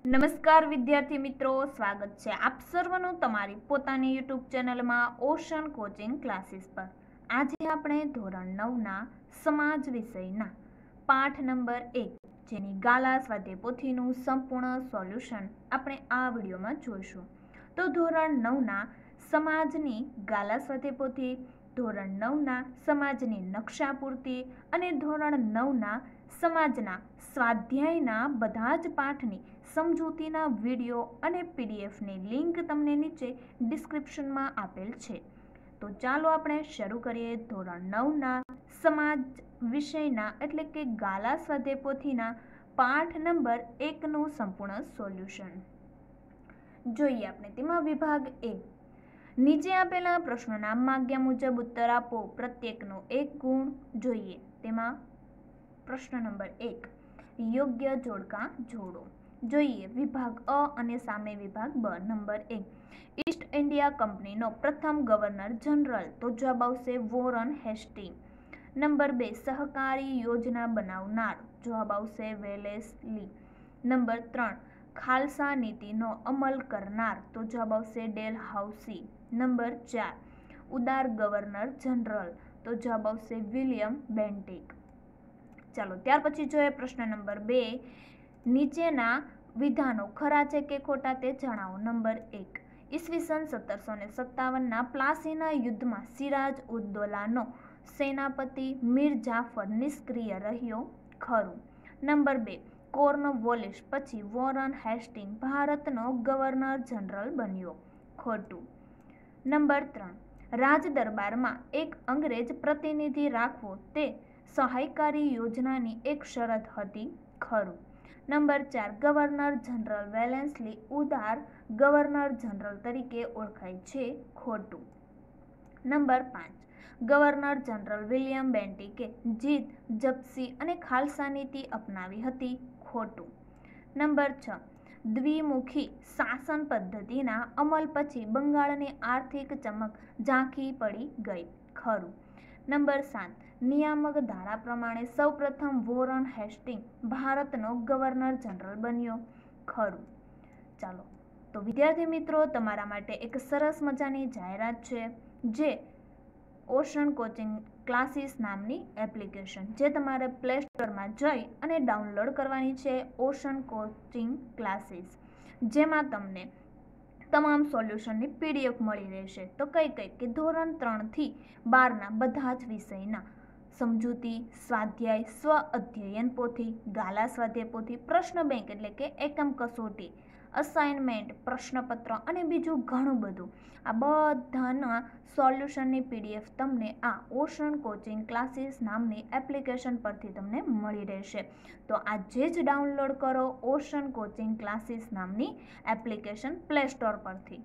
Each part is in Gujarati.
નમસ્કાર વિદ્યાર્થી મિત્રો, સ્વાગત છે આપ સર્વનું તમારી પોતાની યુટ્યુબ ચેનલમાં ઓશન કોચિંગ ક્લાસીસ પર। આજે આપણે ધોરણ 9ના સમાજ વિષયના પાઠ નંબર 1 જેની ગાલા સ્વાધ્યાય પોથીનું સંપૂર્ણ સોલ્યુશન આપણે આ વિડીયોમાં જોઈશું। તો ધોરણ 9ના સમાજની ગાલા સ્વાધ્યાય પોથી, ધોરણ 9ના સમાજની નકશા પૂર્તિ અને ધોરણ 9ના સમાજના સ્વાધ્યાયના બધા જ પાઠની સમજૂતીના વિડીયો અને પીડીએફની લિંક તમને નીચે ડિસ્ક્રિપ્શનમાં આપેલ છે। તો ચાલો આપણે શરૂ કરીએ ધોરણ 9ના સમાજ વિષયના એટલે કે ગાલા સ્વાધ્યાય પોથીના પાઠ નંબર 1નું સંપૂર્ણ સોલ્યુશન। જોઈએ આપણે તેમાં વિભાગ A। નીચે આપેલા પ્રશ્નોના માગ્યા મુજબ ઉત્તર આપો, પ્રત્યેકનો 1 ગુણ। જોઈએ તેમાં પ્રશ્ન નંબર 1, યોગ્ય જોડકા જોડો। જોઈએ વિભાગ અ અને સામે વિભાગ બ। નંબર 1, ઈસ્ટ ઇન્ડિયા કંપનીનો પ્રથમ ગવર્નર જનરલ, તો જવાબ આવશે વોરન હેસ્ટિંગ। નંબર 2, સહકારી યોજના બનાવનાર, જવાબ આવશે વેલેસ્લી। નંબર 3, ખાલસા નીતિનો અમલ કરનાર, તો જવાબ આવશે ડેલહાઉસી। નંબર 4, ઉદાર ગવર્નર જનરલ, તો જવાબ આવશે વિલિયમ બેન્ટિક। ચાલો ત્યાર પછી જોઈએ પ્રશ્ન નંબર 2, નીચેના વિધાનો ખરા છે કે ખોટા તે જણાવો। નંબર 1, ઈસવીસન 1757ના પ્લાસીના યુદ્ધમાં સિરાજ ઉદ દૌલાનો સેનાપતિ મીર જાફર નિષ્ક્રિય રહ્યો, ખરું। નંબર 2, કોર્નવોલિસ પછી વોરન હેસ્ટિંગ ભારતનો ગવર્નર જનરલ બન્યો, ખોટું। નંબર 3, રાજ દરબારમાં એક અંગ્રેજ પ્રતિનિધિ રાખવો તે સહાયકારી યોજનાની એક શરત હતી, ખરું। નંબર 4, ગવર્નર જનરલ વેલેસ્લી ઉદાર ગવર્નર જનરલ તરીકે ઓળખાય છે, ખોટું। નંબર 5, ગવર્નર જનરલ વિલિયમ બેન્ટિકે જીત, જપ્સી અને ખાલસા નીતિ અપનાવી હતી, ખોટું। નંબર 6, દ્વિમુખી શાસન પદ્ધતિના અમલ પછી બંગાળની આર્થિક ચમક ઝાંખી પડી ગઈ, ખરું। નંબર 7, નિયામક ધારા પ્રમાણે સૌપ્રથમ વોરન હેસ્ટિંગ ભારતનો ગવર્નર જનરલ બન્યો, ખરું। ચાલો તો વિદ્યાર્થી મિત્રો, તમારા માટે એક સરસ મજાની જાહેરાત છે, જે ઓશન કોચિંગ ક્લાસીસ નામની એપ્લિકેશન, જે તમારે પ્લે સ્ટોરમાં જઈ અને ડાઉનલોડ કરવાની છે। ઓશન કોચિંગ ક્લાસીસ, જેમાં તમને તમામ સોલ્યુશનની પીડીએફ મળી રહેશે। તો કઈ કે ધોરણ 3 થી 12ના બધા જ વિષયના સમજૂતી, સ્વાધ્યાય, સ્વ અધ્યયન પોથી, ગાલા સ્વાધ્યાય પોથી, પ્રશ્ન બેંક એટલે કે એકમ કસોટી, અસાઇનમેન્ટ, પ્રશ્નપત્ર અને બીજું ઘણું બધું, આ બધાના સોલ્યુશનની પીડીએફ તમને આ ઓશન કોચિંગ ક્લાસીસ નામની એપ્લિકેશન પરથી તમને મળી રહેશે। તો આજે જ ડાઉનલોડ કરો ઓશન કોચિંગ ક્લાસીસ નામની એપ્લિકેશન પ્લે સ્ટોર પરથી।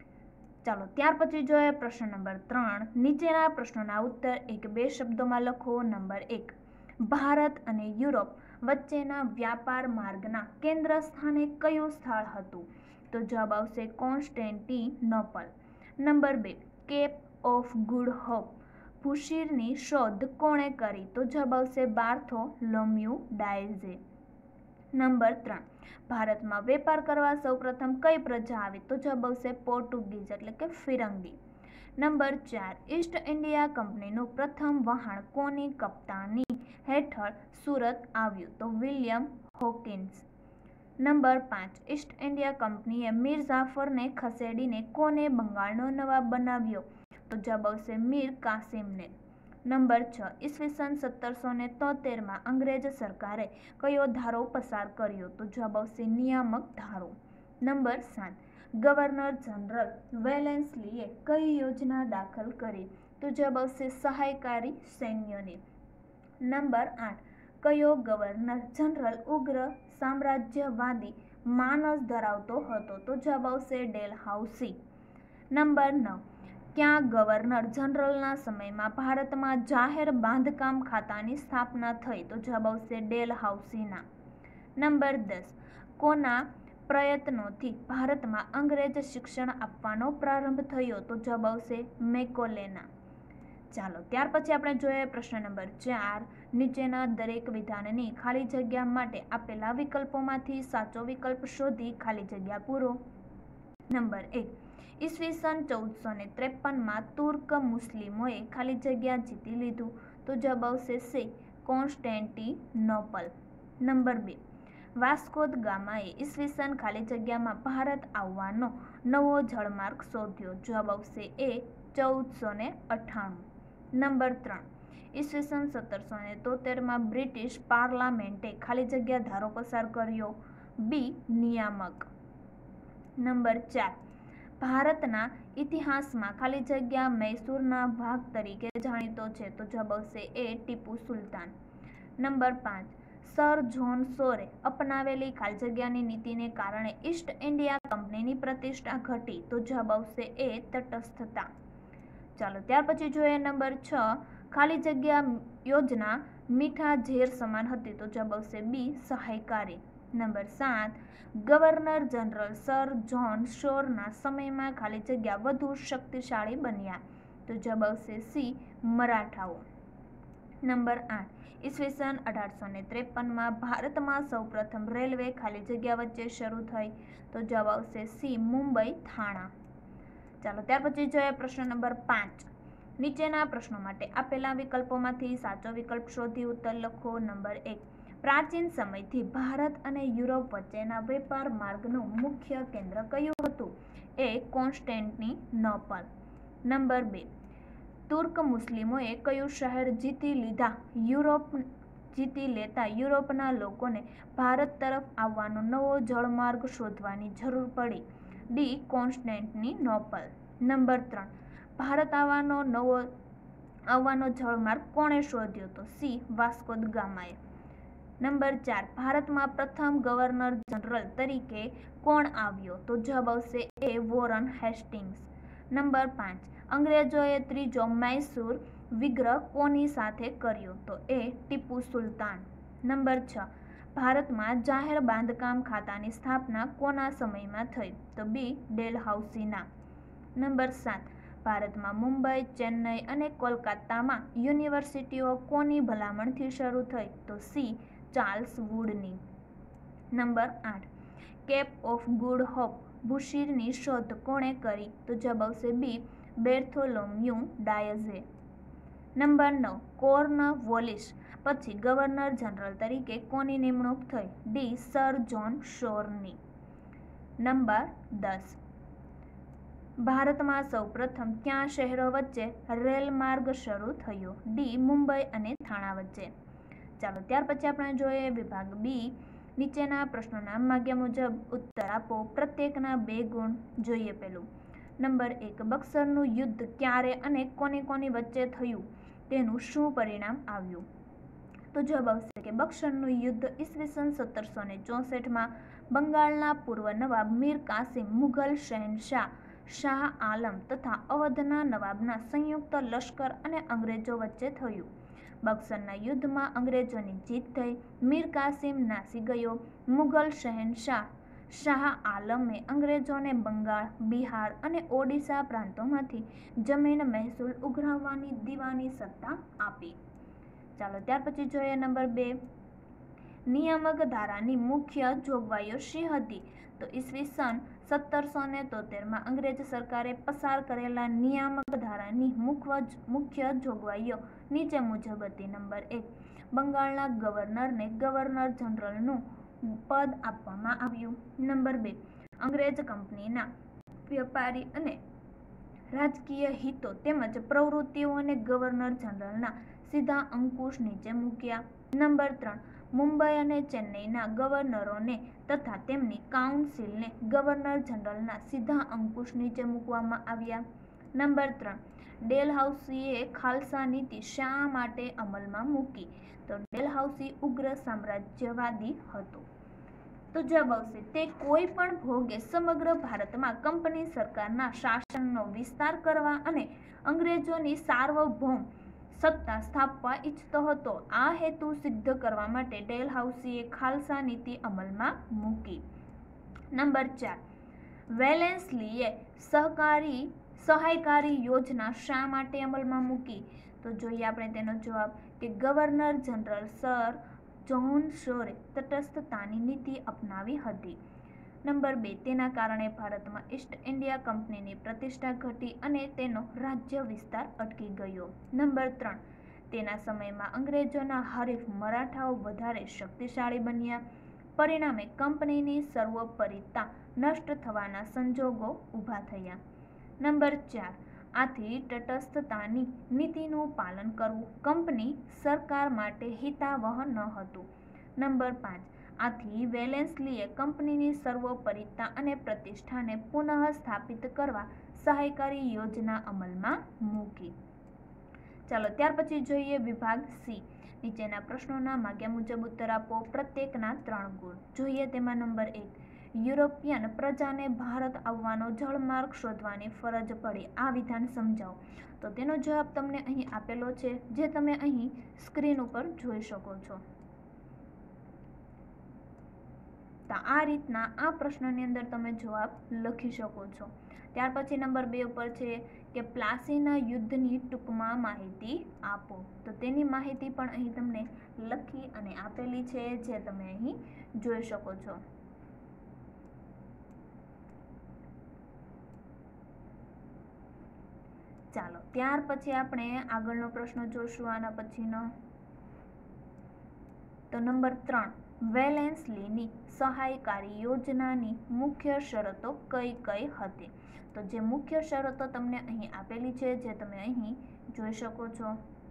ચાલો ત્યાર પછી જોઈએ પ્રશ્ન નંબર 3, નીચેના પ્રશ્નોના ઉત્તર 1-2 શબ્દોમાં લખો। નંબર 1, ભારત અને યુરોપ વચ્ચેના વ્યાપાર માર્ગના કેન્દ્ર સ્થાને કયું સ્થળ હતું? તો જવાબ આવશે Constantinople. Number 2, Cape of Good Hope ભૂશીરની શોધ કોણે કરી? તો જવાબ આવશે બાર્થોલોમ્યુ ડાયઝે। નંબર 3, ભારતમાં વેપાર કરવા સૌપ્રથમ કઈ પ્રજા આવી? તો જવાબ આવશે પોર્ટુગીઝ એટલે કે ફિરંગી। નંબર 4, ઈસ્ટ ઇન્ડિયા કંપનીનું પ્રથમ વહાણ કોની કપ્તાની હેઠળ સુરત આવ્યું? તો William Hawkins. Number 5, East India કંપનીએ મીર જાફરને ખસેડીને કોને બંગાળનો નવાબ બનાવ્યો? તો જવાબ આવશે મીર કાસિમને। નંબર 6, ઈસવીસન 1773માં અંગ્રેજ સરકારે કયો ધારો પસાર કર્યો? તો જવાબ આવશે નિયામક ધારો। નંબર 7, ગવર્નર જનરલ વેલેસ્લીએ કઈ યોજના દાખલ કરી? તો જવાબ આવશે સહાયકારી સૈન્યની। નંબર 8, કયો ગવર્નર જનરલ ઉગ્ર સામ્રાજ્યવાદી માનસ ધરાવતો હતો? તો જવાબ આવશે ડેલહાઉસી। નંબર 9, ક્યાં ગવર્નર જનરલના સમયમાં ભારતમાં જાહેર બાંધકામ ખાતાની સ્થાપના થઈ? તો જવાબ આવશે ડેલહાઉસીના। નંબર 10, કોના પ્રયત્નોથી ભારતમાં અંગ્રેજ શિક્ષણ આપવાનો પ્રારંભ થયો? તો જવાબ આવશે મેકોલેના। ચાલો ત્યાર પછી આપણે જોઈએ પ્રશ્ન નંબર 4, નીચેના દરેક વિધાનની ખાલી જગ્યા માટે આપેલા વિકલ્પોમાંથી સાચો વિકલ્પ શોધી ખાલી જગ્યા પૂરો. નંબર 1, ઈસવીસન 1453માં તુર્ક મુસ્લિમોએ ખાલી જગ્યા જીતી લીધું. તો જવાબ આવશે C, Constantinople. Number 2, Vasco da ગામાએ ઈસવીસન ખાલી જગ્યામાં ભારત આવવાનો નવો જળમાર્ગ શોધ્યો. જવાબ આવશે એ, 1498. નંબર 3, ઈસવીસન 1773માં બ્રિટિશ પાર્લામેન્ટે ખાલી જગ્યા ધારો પસાર કર્યો. બી, નિયામક. નંબર 4, ભારતના ઇતિહાસમાં ખાલી જગ્યા મૈસૂરના ભાગ તરીકે જાણીતો છે. તો જવાબ આવશે A, Tipu Sultan. Number 5, sir John શોરે અપનાવેલી ખાલી જગ્યાની નીતિને કારણે ઈસ્ટ ઇન્ડિયા કંપનીની પ્રતિષ્ઠા ઘટી. તો જવાબ આવશે એ, તટસ્થતા. ચાલો ત્યાર પછી જોઈએ નંબર 6, ખાલી જગ્યા યોજના મીઠા ઝેર સમાન હતી. તો જવાબ આવશે બી, સહાયકારી. Number 7, governor general sir John શોરના સમયમાં ખાલી જગ્યા વધુ શક્તિશાળી બન્યા. તો જવાબ આવશે સી, મરાઠાઓ. નંબર 8, ઈસવીસન 1853માં ભારતમાં સૌપ્રથમ રેલવે ખાલી જગ્યા વચ્ચે શરૂ થઈ. તો જવાબ આવશે સી, મુંબઈ થાણા. ચાલો ત્યાર પછી જોઈએ પ્રશ્ન નંબર 5, નીચેના પ્રશ્નો માટે આપેલા વિકલ્પોમાંથી સાચો વિકલ્પ શોધી ઉત્તર લખો. નંબર 1, પ્રાચીન સમયથી ભારત અને યુરોપ વચ્ચેના વેપાર માર્ગનું મુખ્ય કેન્દ્ર કયું હતું? એ, કોન્સ્ટેન્ટિનોપલ. નંબર 2, તુર્ક મુસ્લિમોએ કયું શહેર જીતી લેતા યુરોપના લોકોને ભારત તરફ આવવાનો નવો જળમાર્ગ શોધવાની જરૂર પડી? D, Constantinople. નંબર 3, ભારત આવવાનો જળમાર્ગ કોણે શોધ્યો? તો સી, વાસ્કો દ ગામાએ. નંબર 4, ભારતમાં પ્રથમ ગવર્નર જનરલ તરીકે કોણ આવ્યો? તો જવાબ આવશે એ, વોરન હેસ્ટિંગ્સ. નંબર 5, અંગ્રેજોએ ત્રીજો મૈસૂર વિગ્રહ કોની સાથે કર્યો? તો એ, ટીપુ સુલતાન. નંબર 6, ભારતમાં જાહેર બાંધકામ ખાતાની સ્થાપના કોના સમયમાં થઈ? તો બી, ડેલહાઉસીના. નંબર 7, ભારતમાં મુંબઈ, ચેન્નઈ અને કોલકાતામાં યુનિવર્સિટીઓ કોની ભલામણથી શરૂ થઈ? તો સી, ચાર્લ્સ વુડની. Number 8, Cape of Good Hope બુશીરની શોધ કોણે કરી? તો જવાબ આવશે બી, બેર્થોલોમ્યુ ડાયઝે. નંબર 9, કોર્નવોલિસ પછી ગવર્નર જનરલ તરીકે કોની નિમણૂક થઈ? ડી, સર જ્હોન શોરની. નંબર 10, ભારતમાં સૌપ્રથમ કયા શહેરો વચ્ચે રેલમાર્ગ શરૂ થયો? ડી, મુંબઈ અને થાણા વચ્ચે. ચાલો ત્યાર પછી આપણે જોઈએ વિભાગ બી, નીચેના પ્રશ્નોના માગ્યા મુજબ ઉત્તર આપો. પ્રત્યેકના 2 ગુણ. જોઈએ પહેલું. નંબર 1, બક્સરનું યુદ્ધ ક્યારે અને કોની વચ્ચે થયું તેનું શું પરિણામ આવ્યું? તો જવાબ આવશે કે બક્સરનું યુદ્ધ ઈસવીસન 1764માં બંગાળના પૂર્વ નવાબ મીર કાસિમ, મુઘલ શહેનશાહ શાહ આલમ તથા અવધના નવાબના સંયુક્ત લશ્કર અને અંગ્રેજો વચ્ચે થયું. બક્સરના યુદ્ધમાં અંગ્રેજોની જીત થઈ. મીર કાસિમ નાસી ગયો. મુઘલ શહેનશાહ શાહ આલમે અંગ્રેજોને બંગાળ, બિહાર અને ઓડિશા પ્રાંતોમાંથી જમીન મહેસૂલ ઉઘરાવવાની દીવાની સત્તા આપી. ચાલો ત્યાર પછી જોઈએ નંબર 2, નિયામક ધારાની મુખ્ય જોગવાઈઓ શી હતી? તો ઈસવીસન 1773માં અંગ્રેજ સરકારે પસાર કરેલા નિયામક ધારાની મુખ્ય જોગવાઈઓ નીચે મુજબ હતી. નંબર 1, બંગાળના ગવર્નરને ગવર્નર જનરલનું પદ આપવામાં આવ્યું. નંબર 2, અંગ્રેજ કંપનીના વ્યાપારી અને રાજકીય હિતો તેમજ પ્રવૃત્તિઓને ગવર્નર જનરલના સીધા અંકુશ નીચે મૂક્યા. નંબર 3, મુંબઈ અને ચેન્નઈના ગવર્નરોને તથા તેમની કાઉન્સિલને ગવર્નર જનરલના સીધા અંકુશ નીચે મૂકવામાં આવ્યા. નંબર 3, ડેલહાઉસીએ ખાલસા નીતિ શા માટે અમલમાં મૂકી? તો ડેલહાઉસી ઉગ્ર સામ્રાજ્યવાદી હતો. તો જવાબ આવશે તે કોઈ પણ ભોગે સમગ્ર ભારતમાં કંપની સરકારના શાસનનો વિસ્તાર કરવા અને અંગ્રેજોની સાર્વભૌમ સત્તા સ્થાપવા ઈચ્છતો હતો. આ હેતુ સિદ્ધ કરવા માટે ડેલહાઉસીએ ખાલસા નીતિ અમલમાં મૂકી. નંબર 4, વેલેન્સ્લીએ સહાયકારી યોજના શા માટે અમલમાં મૂકી? તો જોઈએ આપણે તેનો જવાબ કે ગવર્નર જનરલ સર જ્હોન શોરે તટસ્થતાની નીતિ અપનાવી હતી. નંબર 2, તેના કારણે ભારતમાં ઈસ્ટ ઇન્ડિયા કંપનીની પ્રતિષ્ઠા ઘટી અને તેનો રાજ્ય વિસ્તાર અટકી ગયો. નંબર 3, તેના સમયમાં અંગ્રેજોના હરીફ મરાઠાઓ વધારે શક્તિશાળી બન્યા. પરિણામે કંપનીની સર્વોપરિતા નષ્ટ થવાના સંજોગો ઊભા થયા. નંબર 4, આથી તટસ્થતાની નીતિનું પાલન કરવું કંપની સરકાર માટે હિતાવહ ન હતું. નંબર 5, આથી વેલેન્સલીએ કંપનીની સર્વોપરિતા અને પ્રતિષ્ઠાને પુનઃ સ્થાપિત કરવા સહાયકારી યોજના અમલમાં મૂકી. ચાલો ત્યાર પછી જોઈએ વિભાગ સી. નીચેના પ્રશ્નોના માગ્યા મુજબ ઉત્તર આપો. પ્રત્યેકના 3 ગુણ. જોઈએ તેમાં નંબર 1, યુરોપિયન પ્રજાને ભારત આવવાનો જળમાર્ગ શોધવાની ફરજ પડી. આ વિધાન સમજાવો. તો તેનો જવાબ તમને અહીં આપેલો છે, જે તમે અહીં સ્ક્રીન ઉપર જોઈ શકો છો. તો આ રીતના આ પ્રશ્નની અંદર તમે જવાબ લખી શકો છો. ત્યાર પછી નંબર 2 ઉપર છે કે પ્લાસીના યુદ્ધની ટૂંકમાં માહિતી આપો. તો તેની માહિતી પણ અહીં તમને લખી અને આપેલી છે, જે તમે અહીં જોઈ શકો છો. ચાલો ત્યાર પછી આપણે આગળનો પ્રશ્ન જોશું આના પછીનો. તો નંબર 3, વેલેન્સલીની સહાયકારી યોજનાની મુખ્ય શરતો કઈ કઈ હતી? તો જે મુખ્ય શરતો તમને અહીં આપેલી છે, જે તમે અહીં જોઈ શકો છો.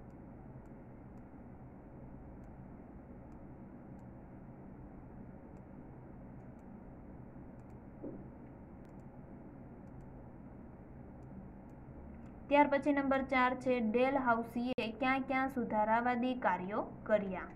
ત્યાર પછી નંબર 4 છે ડેલહાઉસીએ ક્યાં ક્યાં સુધારાવાદી કાર્યો કર્યા?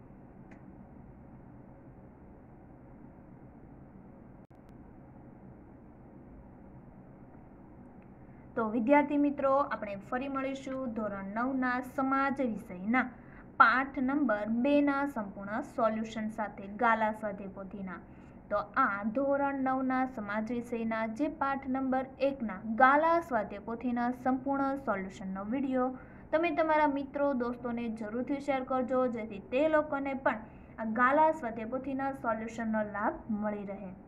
તો વિદ્યાર્થી મિત્રો, આપણે ફરી મળીશું ધોરણ 9ના સમાજ વિષયના પાઠ નંબર 2ના સંપૂર્ણ સોલ્યુશન સાથે ગાલા સ્વાધ્યાય પોથીના. તો આ ધોરણ 9ના સમાજ વિષયના જે પાઠ નંબર 1ના ગાલા સ્વાધ્યાય પોથીના સંપૂર્ણ સોલ્યુશનનો વિડીયો તમે તમારા મિત્રો દોસ્તોને જરૂરથી શેર કરજો, જેથી તે લોકોને પણ આ ગાલા સ્વાધ્યાય પોથીના સોલ્યુશનનો લાભ મળી રહે.